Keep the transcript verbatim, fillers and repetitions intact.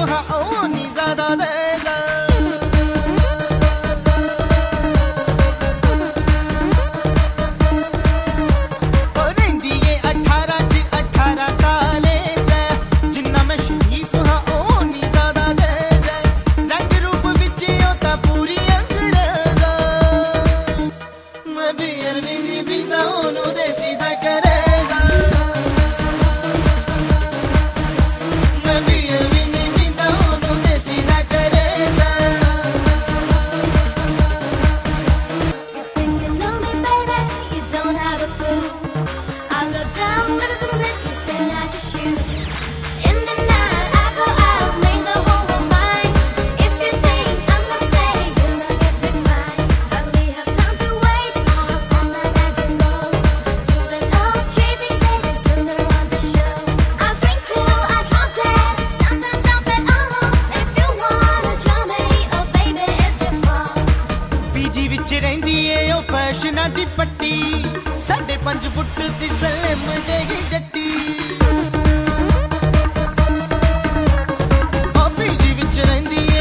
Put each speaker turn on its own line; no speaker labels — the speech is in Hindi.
हाँ ओ नी ज्यादा देगा और इंदिए अठारह च अठारह साले जिन्ना मैं शरीफ हाँ ओ नी ज्यादा देगा रंग रूप विच होता पूरी अंग्रेजा मैं भी अरबी दी पिज़्ज़ा ओनू देसी दा करेगा मैं भी अरबी दी पिज़्ज़ा ओनू देसी दा करेगा
You think you know me, baby? You don't have a clue. I look down, but it's a bit. You stare at your shoes. In the night, I go out, make the whole world mine. If you think I'm gonna stay, you're gonna get declined. I only have time to waste. I have all my bags and go. Moving up, chasing dating sooner on the show. I drink till I drop dead. Sometimes stop at all. If you wanna draw me, oh baby, it's your fault.
PG ਵਿੱਚ ਰਹਿੰਦੀ ਏ ਉਹ ਫੈਸ਼ਨਾਂ ਦੀ ਪੱਟੀ ਸਾਢੇ ਪੰਜ ਫੁੱਟ ਦੀ ਸਲਿਮ ਜਿਹੀ ਜੱਟੀ ਉਹ ਪੀਜੀ ਵਿੱਚ ਰਹਿੰਦੀ